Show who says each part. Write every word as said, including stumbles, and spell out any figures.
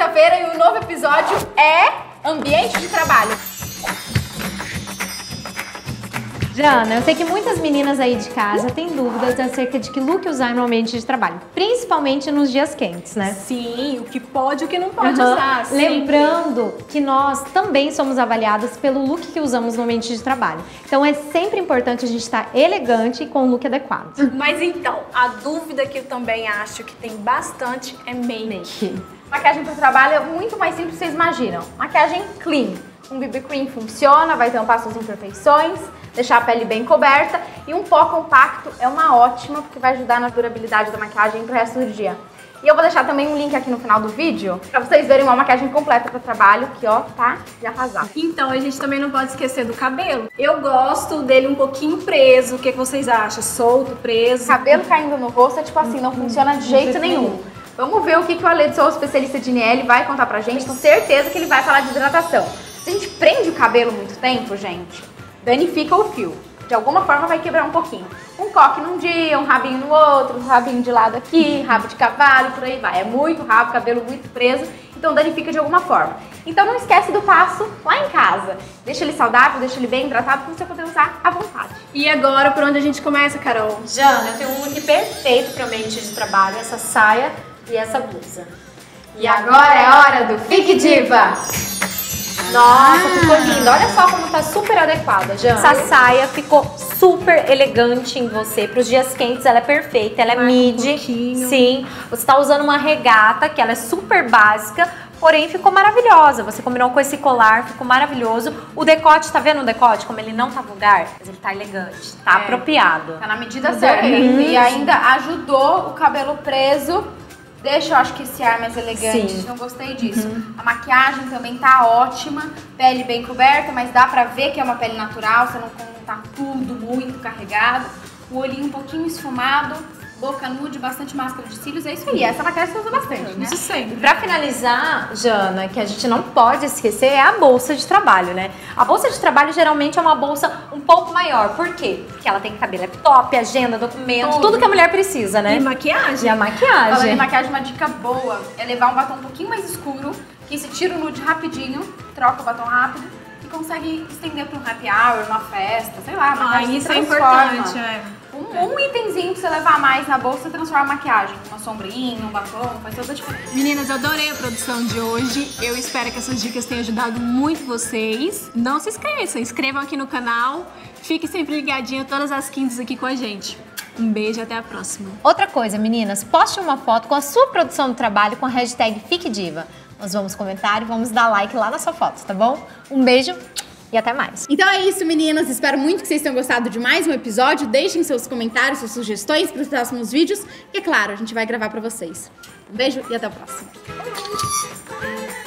Speaker 1: quinta-feira e o novo episódio é ambiente de trabalho.
Speaker 2: Jana, eu sei que muitas meninas aí de casa têm dúvidas acerca de que look usar no ambiente de trabalho, principalmente nos dias quentes, né?
Speaker 1: Sim, o que pode e o que não pode
Speaker 2: uhum.
Speaker 1: usar.
Speaker 2: Lembrando que nós também somos avaliadas pelo look que usamos no ambiente de trabalho. Então é sempre importante a gente estar elegante e com o look adequado.
Speaker 1: Mas então, a dúvida que eu também acho que tem bastante é make.
Speaker 2: make.
Speaker 1: Maquiagem para o trabalho é muito mais simples do que vocês imaginam. Maquiagem clean. Um B B cream funciona, vai tampar suas imperfeições, deixar a pele bem coberta, e um pó compacto é uma ótima porque vai ajudar na durabilidade da maquiagem pro resto do dia. E eu vou deixar também um link aqui no final do vídeo pra vocês verem uma maquiagem completa para trabalho que, ó, tá de arrasar. Então, a gente também não pode esquecer do cabelo. Eu gosto dele um pouquinho preso. O que, que vocês acham? Solto, preso? Cabelo caindo no rosto é tipo assim, não funciona de jeito nenhum. Vamos ver o que, que o Aleidson, o especialista de N L, vai contar pra gente. Tenho certeza que ele vai falar de hidratação. Se a gente prende o cabelo muito tempo, gente, danifica o fio. De alguma forma vai quebrar um pouquinho. Um coque num dia, um rabinho no outro, um rabinho de lado aqui, rabo de cavalo, por aí vai. É muito rabo, cabelo muito preso, então danifica de alguma forma. Então não esquece do passo lá em casa. Deixa ele saudável, deixa ele bem hidratado para você poder usar à vontade. E agora, por onde a gente começa, Carol?
Speaker 2: Jana, eu tenho um look perfeito para o ambiente de trabalho, essa saia e essa blusa.
Speaker 1: E agora é hora do Fique Diva!
Speaker 2: Nossa, ficou linda. Olha só como tá super adequada, Jana. Essa saia ficou super elegante em você. Para os dias quentes, ela é perfeita. Ela é
Speaker 1: Marca
Speaker 2: midi.
Speaker 1: Um
Speaker 2: Sim. Você tá usando uma regata, que ela é super básica, porém ficou maravilhosa. Você combinou com esse colar, ficou maravilhoso. O decote, tá vendo o decote? Como ele não tá vulgar, mas ele tá elegante, tá é. apropriado.
Speaker 1: Tá na medida certa. Uhum. E ainda ajudou o cabelo preso. Deixa, eu acho que esse ar mais elegante. Sim. Não gostei disso. Uhum. A maquiagem também tá ótima. Pele bem coberta, mas dá pra ver que é uma pele natural. Você não tá tudo muito carregado. O olhinho um pouquinho esfumado. Boca nude, bastante máscara de cílios. É isso aí. Essa maquiagem você usa bastante, né?
Speaker 2: Isso sempre. Pra finalizar, Jana, que a gente não pode esquecer é a bolsa de trabalho, né? A bolsa de trabalho geralmente é uma bolsa um pouco maior. Por quê? Porque ela tem cabelo laptop, agenda, documentos, tudo, tudo que a mulher precisa, né?
Speaker 1: E maquiagem.
Speaker 2: E a maquiagem.
Speaker 1: Falando em maquiagem, uma dica boa é levar um batom um pouquinho mais escuro, que se tira o nude rapidinho, troca o batom rápido e consegue estender para um happy hour, uma festa, sei lá.
Speaker 3: Ah, isso é importante, é.
Speaker 1: Um, um itemzinho que você levar mais na bolsa transforma a maquiagem. Uma sombrinha, um batom, faz toda a diferença.
Speaker 3: Meninas, eu adorei a produção de hoje. Eu espero que essas dicas tenham ajudado muito vocês. Não se esqueçam, inscrevam aqui no canal. Fique sempre ligadinha todas as quintas aqui com a gente. Um beijo e até a próxima.
Speaker 2: Outra coisa, meninas, poste uma foto com a sua produção do trabalho com a hashtag FiqueDiva. Nós vamos comentar e vamos dar like lá na sua foto, tá bom? Um beijo e até mais.
Speaker 1: Então é isso, meninas. Espero muito que vocês tenham gostado de mais um episódio. Deixem seus comentários, suas sugestões para os próximos vídeos. E é claro, a gente vai gravar para vocês. Um beijo e até o próximo.